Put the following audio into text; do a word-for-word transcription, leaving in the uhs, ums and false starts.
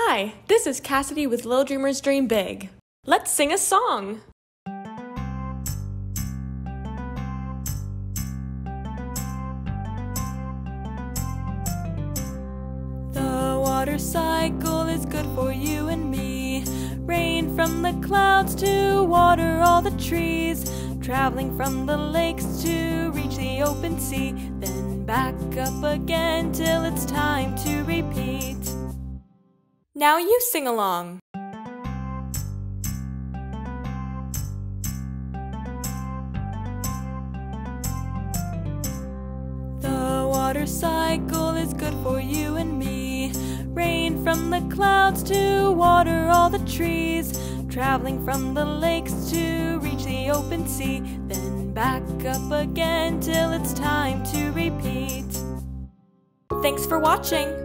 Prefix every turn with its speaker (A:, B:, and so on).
A: Hi, this is Cassidy with Little Dreamers Dream Big. Let's sing a song! The water cycle is good for you and me. Rain from the clouds to water all the trees. Traveling from the lakes to reach the open sea. Then back up again till it's time to repeat. Now you sing along. The water cycle is good for you and me. Rain from the clouds to water all the trees. Traveling from the lakes to reach the open sea. Then back up again till it's time to repeat. Thanks for watching!